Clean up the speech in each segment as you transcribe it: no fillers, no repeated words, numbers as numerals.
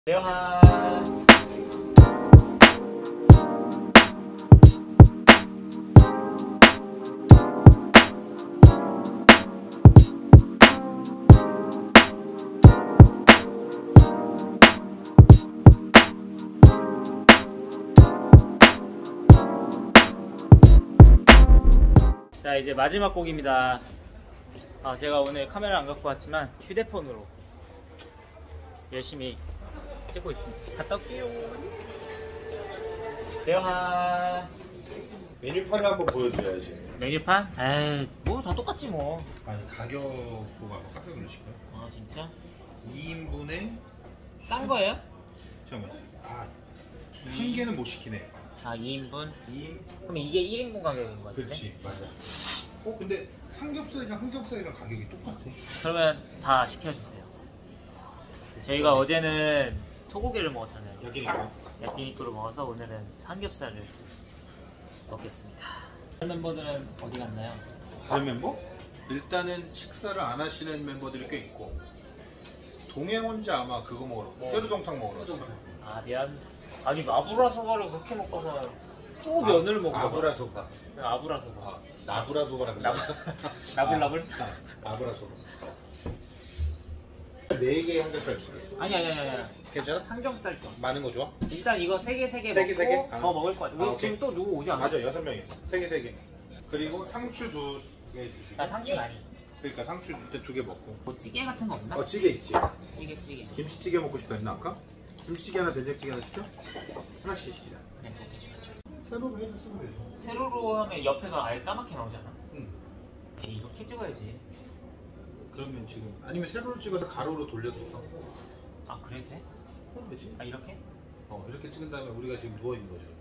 레오하. 자, 이제 마지막 곡입니다. 제가 오늘 카메라 안 갖고 왔지만 휴대폰으로 열심히 찍고 있습니다. 갔다 올게요. 레오하. 메뉴판을 한번 보여줘야지. 메뉴판? 에이, 뭐 다 똑같지 뭐. 아니 가격 보고 한번 깜짝 놀라실까요? 아 진짜? 2인분에 싼 거예요? 잠깐만. 한 개는 못 시키네. 2인분? 2인. 그럼 이게 1인분 가격인 거 같은데? 그렇지, 맞아. 근데 삼겹살이랑 항정살이랑 가격이 똑같아. 그러면 다 시켜주세요. 저희가 어제는 소고기를 먹었잖아요. 야끼니쿠를 먹어서 오늘은 삼겹살을 먹겠습니다. 다른 멤버들은 어디 갔나요? 다른 멤버? 일단은 식사를 안 하시는 멤버들이 꽤 있고, 동해 혼자 아마 그거 먹으러 쇠두동탕 먹으러 면? 아니 나브라소바를 그렇게 먹고서 또 면을 먹어. 아브라소바. 아브라소바. 나브라소바라고 그랬어? 나불나불? 아브라소바. 4개 항정살 줄게. 아니 괜찮아? 항정살 좋아. 많은 거 좋아? 일단 이거 3개 먹고 더 먹을 거 같아. 지금 또 누구 오지 않아? 맞아, 6명이서 3개. 그리고 상추 2개 주시고. 나 상추 많이. 그러니까 상추 2개 먹고. 뭐 찌개 같은 거 없나? 찌개 있지. 찌개. 김치찌개 먹고 싶다 했나 아까? 김치찌개 하나, 된장찌개 하나 시켜? 하나씩 시키자. 그래, 오케이, 좋아. 세로로 해줬으면 되죠. 세로로 하면 옆에가 아예 까맣게 나오잖아. 응. 이렇게 찍어야지. 그러면 지금 아니면 세로로 찍어서 가로로 돌려서 써. 아 그래도 돼? 그럼 되지. 이렇게? 이렇게 찍은 다음에 우리가 지금 누워 있는 거죠.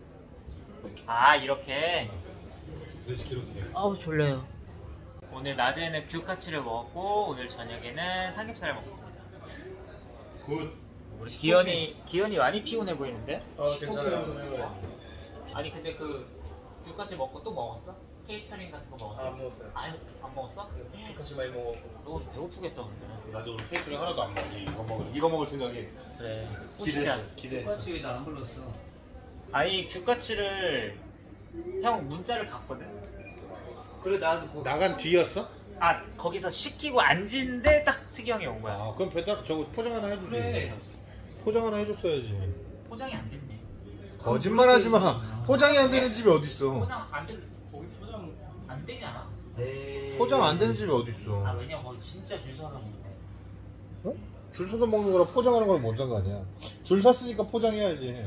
이렇게. 이렇게. 아우 졸려요. 오늘 낮에는 규카치를 먹었고 오늘 저녁에는 삼겹살 먹습니다. 굿. 우리 기현이 많이 피곤해 보이는데? 괜찮아요. 아니 근데 그 규카치 먹고 또 먹었어? 케이터링 같은 거 먹었어? 안 먹었어요. 아유 안 먹었어? 똑같이 많이 먹었고. 너 배고프겠다 근데. 나도 오늘 케이크를 하나도 안 먹지. 이거 먹을 생각이. 그래. 기대했어. 똑같이 나 안 불렀어. 아니 규카치를 형 문자를 봤거든? 그래 난 거기 나간 뒤였어? 거기서 시키고 앉은데 딱 특이 형이 온 거야. 그럼 저거 포장 하나 해주지. 그래. 포장 하나 해줬어야지. 포장이 안 됐네. 거짓말하지 마. 포장이 안 되는 집이 어딨어? 포장 안 돼. 거기 포장 안 되지 않아? 포장 안 되는 집이 어딨어? 왜냐면 거기 진짜 줄 서서 먹는데. 줄 서서 먹는 거랑 포장하는 거랑 뭔 상관이야? 줄 섰으니까 포장해야지.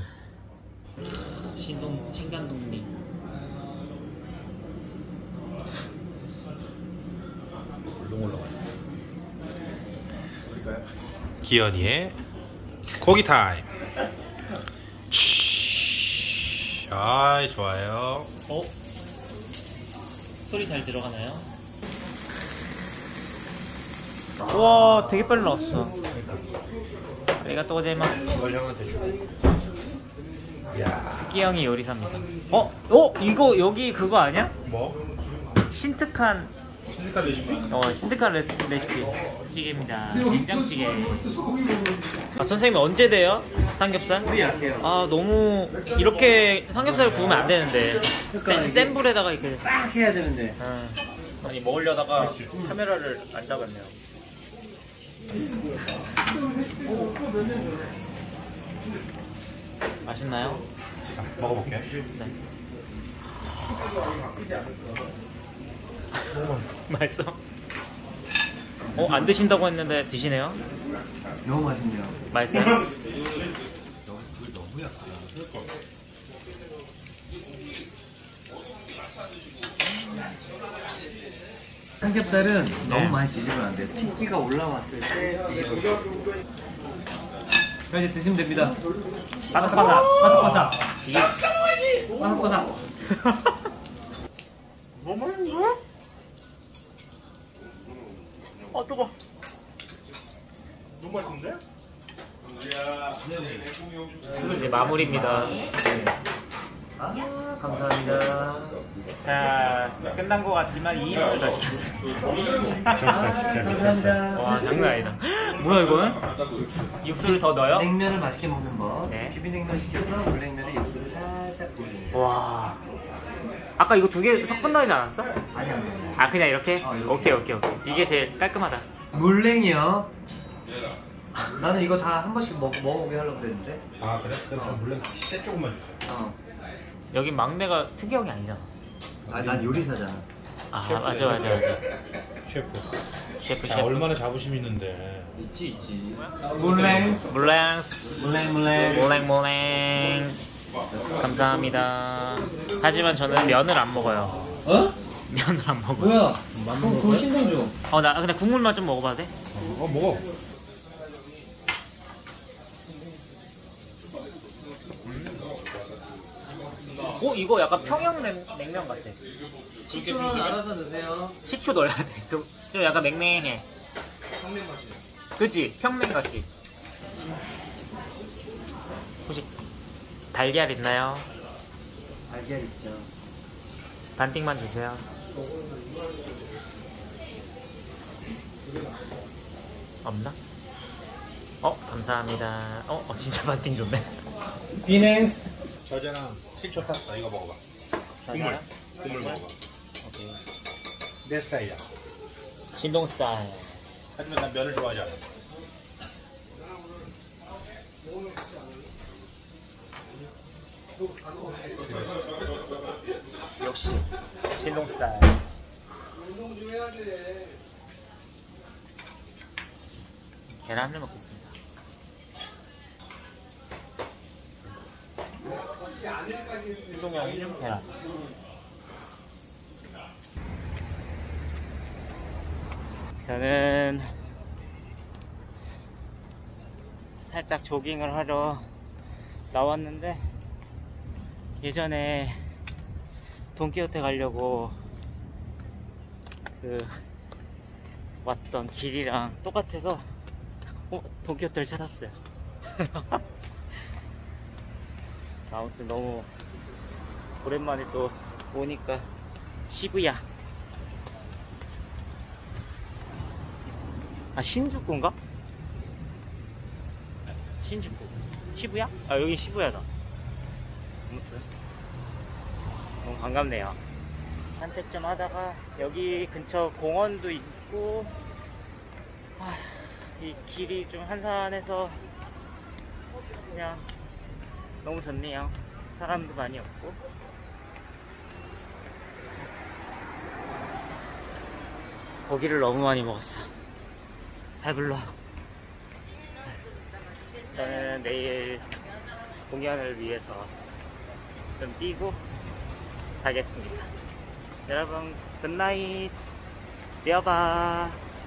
신간동님. 굴렁 올라가네. 기현이의 고기 타임. 좋아요. 소리 잘 들어가나요? 우와 되게 빨리 나왔어. 아리가또 고자이마스. 이걸 형한테 줘. 스키 형이 요리사입니다. 이거 여기 그거 아니야? 뭐? 신특한 레시피? 신특한 레시피 찌개입니다. 된장찌개. 선생님 언제 돼요? 삼겹살? 우리 약해요. 너무 이렇게 삼겹살 구우면 안 되는데. 센 불에다가 이렇게 딱 해야 되는데. 아니 먹으려다가 카메라를 안 잡았네요. 맛있나요? 먹어볼게. 네. 맛있어? 안 드신다고 했는데 드시네요? 너무 맛있네요. 맛있어요? 너무 약하다. 삼겹살은 너무 많이 뒤집으면 안 돼. 핏기가 올라왔을 때 뒤집어. 이제 드시면 됩니다. 바삭바삭. 이게 바삭바삭. 뭐 먹는 거야? 뜨거. 너무 맛있는데? 이제 마무리입니다. 아, 감사합니다. 자, 끝난 것 같지만 2인분을 더 시켰습니다. 감사합니다. 와, 장난 아니다. 뭐야 이거는? 육수를 더 넣어요? 냉면을 맛있게 먹는 법. 네. 비빔냉면 시켜서 물냉면에 육수를 살짝 부어줍니다. 와. 아까 이거 두 개 섞은 다지 않았어? 아니요. 아, 그냥 이렇게? 이렇게. 오케이. 이게 제일 깔끔하다. 물냉이요. 나는 이거 다 한 번씩 먹어보게 하려고 그랬는데. 아 그래? 그럼 좀 물냉 진짜 조금만 주세요. 여긴 막내가 특이형이 아니잖아. 난 요리사잖아. 아, 셰프, 맞아. 셰프. 셰프. 자, 얼마나 자부심 있는데. 있지. 물냉스. 물냉. 감사합니다. 하지만 저는 면을 안 먹어요. 어? 면을 안 먹어요. 뭐야? 그거 신경 줘. 나 근데 국물만 좀 먹어봐도 돼? 먹어. 이거 약간 평양 냉면 같아. 식초는 알아서 넣으세요. 식초 넣어야 돼. 좀 약간 맹맹해. 평냉 맛이네. 그치? 평냉 같지? 혹시 달걀 있나요? 달걀 있죠. 반띵만 주세요. 없나? 감사합니다. 진짜 반띵 좋네. 비냉스. 저자랑 식초 탔어. 이거 먹어봐. 국물 먹어봐. 오케이. 내 스타일이야. 신동 스타일. 하지만 난 면을 좋아하지 않아. 역시 신동 스타일. 계란을 먹겠습니다. 신동형 중 계란. 저는 살짝 조깅을 하러 나왔는데 예전에 돈키호테 가려고 왔던 길이랑 똑같아서 돈키호테를 찾았어요. 아무튼 너무 오랜만에 또 오니까 시부야. 신주쿠인가? 신주쿠. 시부야? 여기 시부야다. 아무튼 너무 반갑네요. 산책 좀 하다가 여기 근처 공원도 있고 이 길이 좀 한산해서 그냥 너무 좋네요. 사람도 많이 없고. 고기를 너무 많이 먹었어. 배불러. 저는 내일 공연을 위해서 좀 뛰고 자겠습니다. 여러분 굿나잇. 려봐.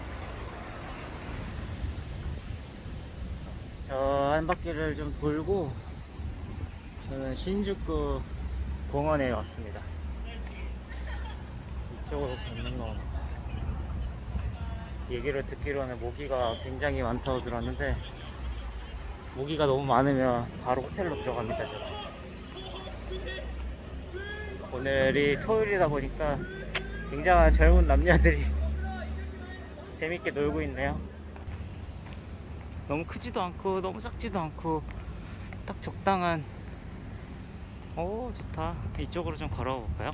저 한 바퀴를 좀 돌고 저는 신주쿠 공원에 왔습니다. 이쪽으로 걷는 거 얘기를 듣기로는 모기가 굉장히 많다고 들었는데 모기가 너무 많으면 바로 호텔로 들어갑니다. 제가 오늘이 토요일이다 보니까 굉장한 젊은 남녀들이 재밌게 놀고 있네요. 너무 크지도 않고 너무 작지도 않고 딱 적당한. 오, 좋다. 이쪽으로 좀 걸어가 볼까요?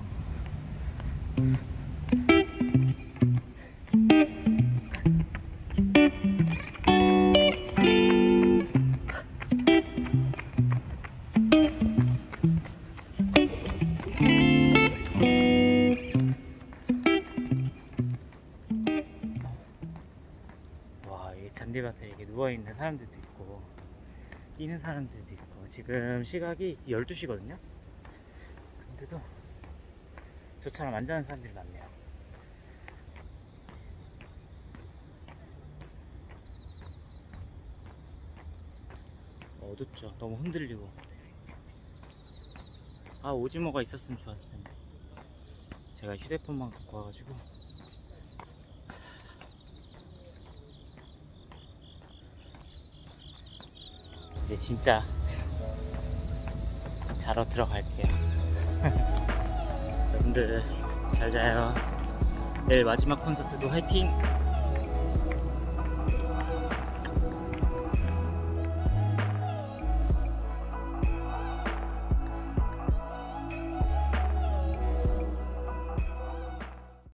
와, 이 잔디밭에 이렇게 누워있는 사람들도 있고 뛰는 사람들도 있고. 지금 시각이 12시거든요 근데도 저처럼 앉아있는 사람들이 많네요. 어둡죠. 너무 흔들리고. 오징어가 있었으면 좋았을 텐데 제가 휴대폰만 갖고 와가지고. 이제 진짜 자러 들어갈게요. 여러분들 잘 자요. 내일 마지막 콘서트도 화이팅!